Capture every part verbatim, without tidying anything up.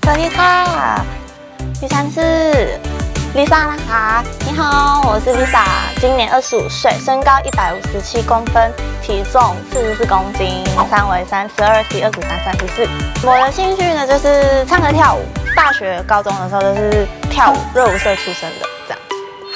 สวัสดีค่ะ第三是 Lisa นะคะ你好，我是 Lisa， 今年二十五岁，身高一百五十七公分，体重四十四公斤，三围三十二 C 二十三三十四。我的兴趣呢就是唱歌跳舞，大学高中的时候就是跳舞，热舞社出身的这样。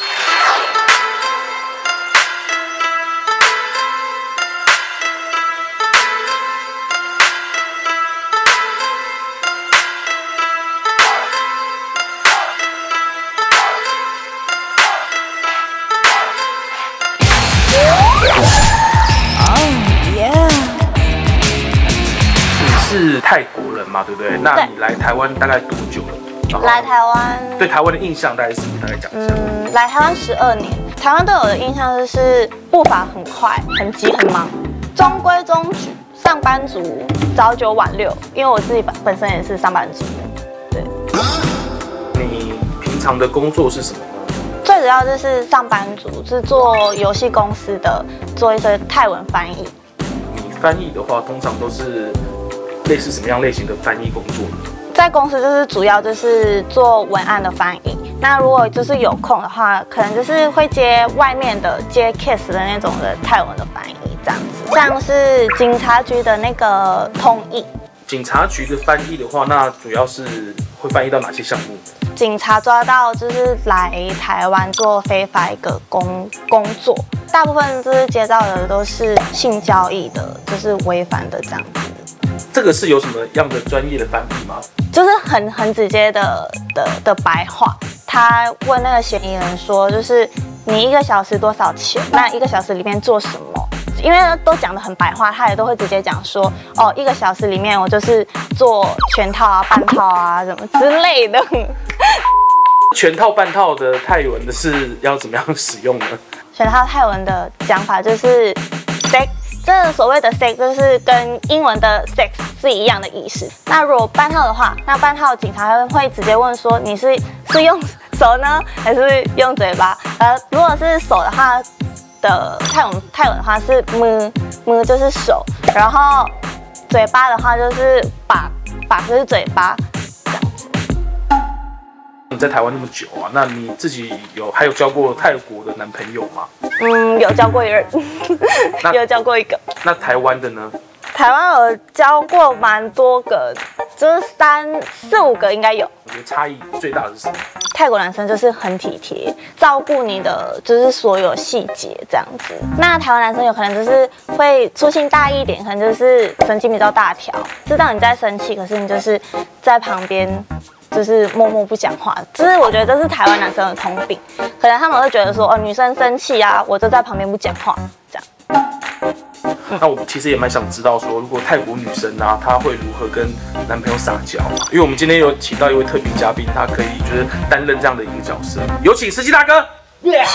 是泰国人嘛，对不对？那你来台湾大概多久了？ 来台湾对台湾的印象大概是什么？大概讲一下。 嗯，来台湾十二年，台湾对我的印象就是步伐很快、很急、很忙，中规中矩，上班族，早九晚六。因为我自己本本身也是上班族，对。 你平常的工作是什么呢？ 最主要就是上班族，是做游戏公司的，做一些泰文翻译。 你翻译的话，通常都是 类似什么样类型的翻译工作呢？ 在公司就是主要就是做文案的翻译。那如果就是有空的话，可能就是会接外面的接 case 的那种的泰文的翻译这样子，像是警察局的那个通译。 警察局的翻译的话，那主要是会翻译到哪些项目？ 警察抓到就是来台湾做非法一个工工作，大部分就是接到的都是性交易的，就是违反的这样子。 这个是有什么样的专业的翻译吗？ 就是很很直接的的的白话，他问那个嫌疑人说，就是你一个小时多少钱？那一个小时里面做什么？因为都讲得很白话，他也都会直接讲说，哦，一个小时里面我就是做全套啊、半套啊什么之类的。 全套半套的泰文的是要怎么样使用呢？ 全套泰文的讲法就是 sex。 这所谓的 sex 就是跟英文的 sex 是一样的意思。那如果半套的话，那半套警察会直接问说，你是是用手呢，还是用嘴巴？呃，如果是手的话的泰文泰文的话是 mu mu 就是手，然后嘴巴的话就是把把就是嘴巴这样子。 你在台湾那么久啊，那你自己有还有交过泰国的男朋友吗？ 嗯，有交过一人，有交过一个。 那台湾的呢？ 台湾有交过蛮多个，就是三四五个应该有。 我觉得差异最大的是什么？ 泰国男生就是很体贴，照顾你的就是所有细节这样子。那台湾男生有可能就是会粗心大意一点，可能就是神经比较大条，知道你在生气，可是你就是在旁边。 就是默默不讲话，就是我觉得这是台湾男生的通病，可能他们会觉得说，哦，女生生气啊，我就在旁边不讲话，这样。 那我其实也蛮想知道说，如果泰国女生啊，她会如何跟男朋友撒娇？因为我们今天有请到一位特别嘉宾，他可以就是担任这样的一个角色，有请司机大哥。Yeah!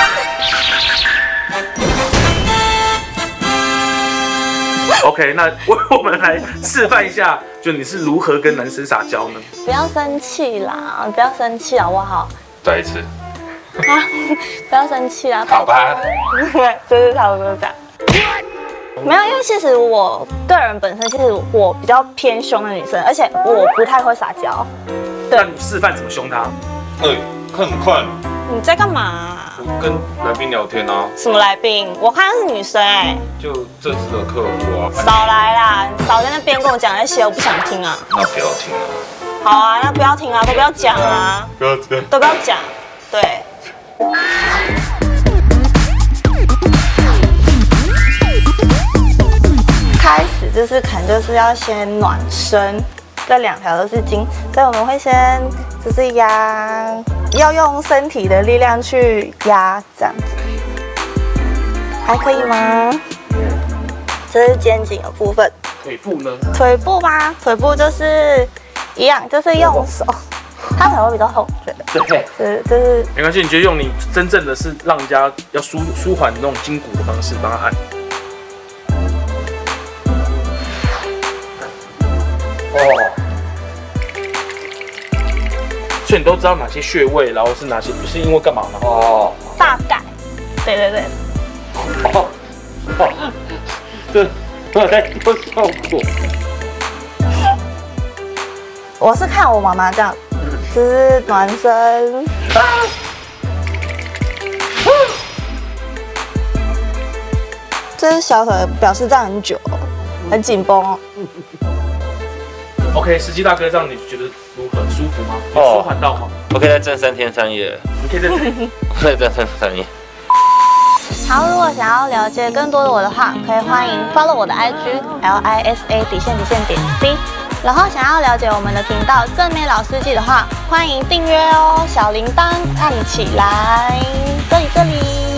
OK， 那我我们来示范一下，就你是如何跟男生撒娇呢？ 不要生气啦，不要生气好不好？ 再一次。 啊，不要生气啦。 好吧。 对，就是差不多这样。没有，因为其实我个人本身，其实我比较偏凶的女生，而且我不太会撒娇。对。 那你示范怎么凶他？ 哎，看很快。 你在干嘛？ 跟来宾聊天啊？ 什么来宾？我看是女生哎、欸。 就这次的客户啊。 少来啦！你少在那边跟我讲那些，我不想听啊。 那不要听啊。 好啊，那不要听啊，都不要讲啊。 不要听。 都不要讲。对。开始就是可能就是要先暖身，这两条都是筋，所以我们会先就是压。 要用身体的力量去压，这样子还可以吗？这是肩颈的部分。 腿部呢？ 腿部吗？腿部就是一样，就是用手。它可能会比较厚，觉得。 对， 是就是没关系，你就用你真正的是让人家要舒舒缓那种筋骨的方式帮他按。哦。 所以你都知道哪些穴位，然后是哪些，是因为干嘛吗？哦， 大概，对对对。 哦，哦，这我在做效果。 我是看我妈妈这样，就是暖身。这是小腿表示站很久，很紧绷哦。 OK， 司机大哥，这样你觉得如何？舒服吗？ 哦有舒缓到吗？ 我可以再站三天三夜， 你可以再我可以站三天三夜。 好，如果想要了解更多的我的话，可以欢迎 follow 我的 I G L I S A 底线底线点 C。然后想要了解我们的频道正面老司机的话，欢迎订阅哦，小铃铛按起来，这里这里。